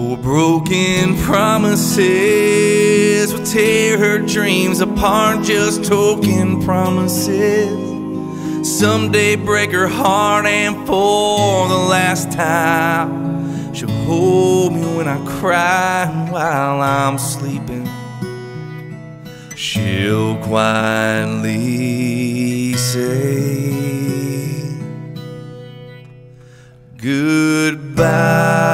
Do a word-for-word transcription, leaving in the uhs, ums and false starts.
For broken promises will tear her dreams apart, just token promises. Someday break her heart, and for the last time she'll hold me when I cry while I'm sleeping. She'll quietly say, goodbye.